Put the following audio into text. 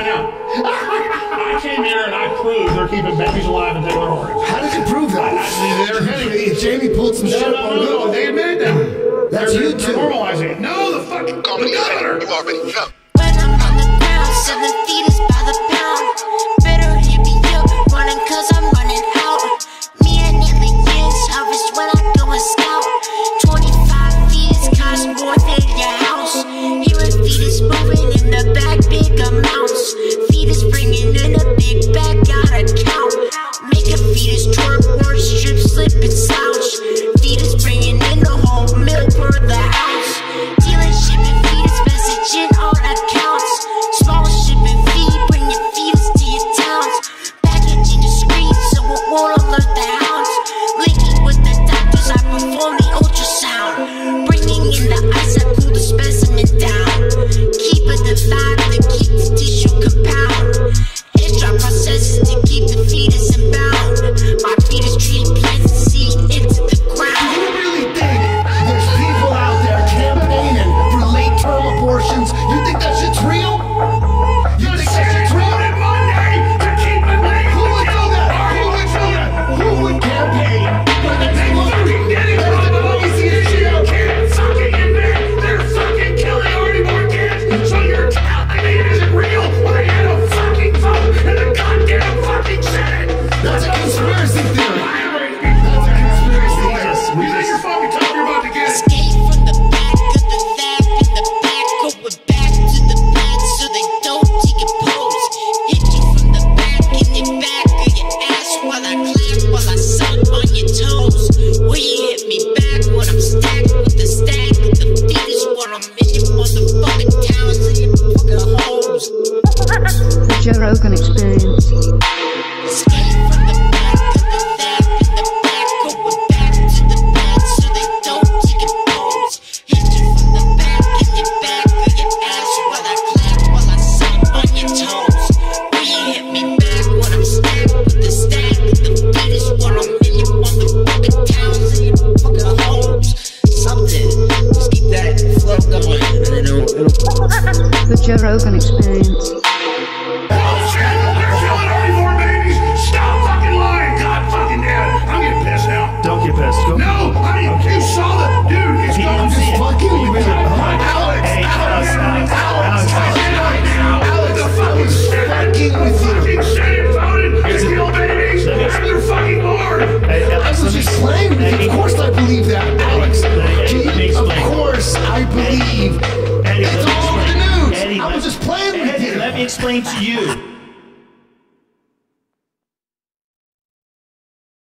find out. I came here and I proved they're keeping babies alive and taking their organs. How did you prove that? Jamie pulled some shit. No, they admitted that. That's you too. Normalizing it. No, the fucking governor. You already know. When I'm on the ground, selling fetus by the pound. Better hit me up, running cause I'm running out. Me and aliens harvest when I go and scout. 25 fetus cost more than your house. Hearing fetus moving in the back, big amounts. Fetus bringing in a big bag, gotta count. Make a fetus twerk, word strip, slip and slouch. Fetus bringing in the whole milk for the house. Dealing, shipping fetus, messaging on accounts. Small shipping fee, bring your fetus to your towns. Packaging discreet so it won't alert the house. Linking with the doctors, I perform the ultrasound. Bringing in the ice, I cool the specimen down. Keep it divided to keep the tissue compound. Extra processes to keep the fetus in bound. My fetus treat plants and seed into the ground. You really think there's people out there campaigning for late-term abortions? You think that shit's real? You think that shit's real? Monday to keep it late. Who would do that? Who would do that? Who would campaign for the next one? They're fucking killing already more kids. So you're telling me it isn't real when they had a fucking vote in the goddamn fucking Senate. That's a conspiracy theory. That's a conspiracy theory. You think you're fucking tough? You're about to get it. Escape from the back of the lab in the back, going back to the back so they don't decompose. Hit you from the back in your back of your ass while I clap, while I suck on your toes. Will you hit me back when I'm stacked with the stack of the fetus when I'm in your motherfucking towns and your fucking homes? The Joe Rogan Experience. Escape from the back of the lab in the back, going back to the back so they don't decompose. Hit you from the back in your back of your ass while I clap, while I suck on your toes. Will you hit me back when I'm stacked with the stack of the fetus when I'm in your motherfucking towns and your fucking homes? Something. Just keep that flow going and then it'll The Joe Rogan Experience. Don't get pissed. Go. No, I mean, you saw the dude. He's going to fucking with you. Alex, I was fucking with you. I was just playing with you. Of course I believe that, Alex. Of course I believe. It's all over the news. I was just playing with you. Let me explain to you.